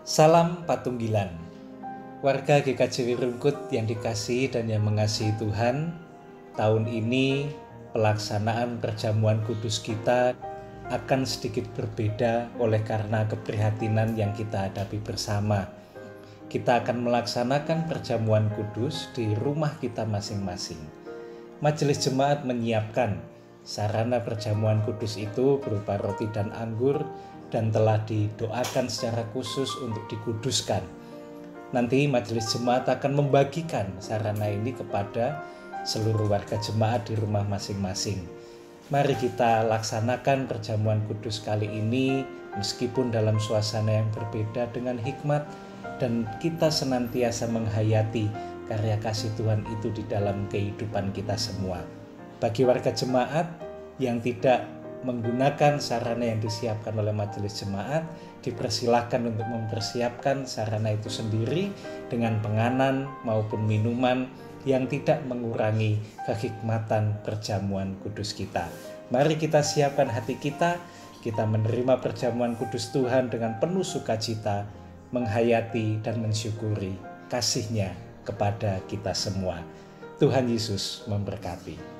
Salam Patunggilan, warga GKJ Wirungkut yang dikasihi dan yang mengasihi Tuhan. Tahun ini pelaksanaan perjamuan kudus kita akan sedikit berbeda oleh karena keprihatinan yang kita hadapi bersama. Kita akan melaksanakan perjamuan kudus di rumah kita masing-masing. Majelis Jemaat menyiapkan sarana perjamuan kudus itu berupa roti dan anggur dan telah didoakan secara khusus untuk dikuduskan. Nanti Majelis Jemaat akan membagikan sarana ini kepada seluruh warga jemaat di rumah masing-masing. Mari kita laksanakan perjamuan kudus kali ini meskipun dalam suasana yang berbeda dengan hikmat, dan kita senantiasa menghayati karya kasih Tuhan itu di dalam kehidupan kita semua. Bagi warga jemaat yang tidak menggunakan sarana yang disiapkan oleh majelis jemaat, dipersilahkan untuk mempersiapkan sarana itu sendiri dengan penganan maupun minuman yang tidak mengurangi kehikmatan perjamuan kudus kita. Mari kita siapkan hati kita menerima perjamuan kudus Tuhan dengan penuh sukacita, menghayati dan mensyukuri kasih-Nya kepada kita semua. Tuhan Yesus memberkati.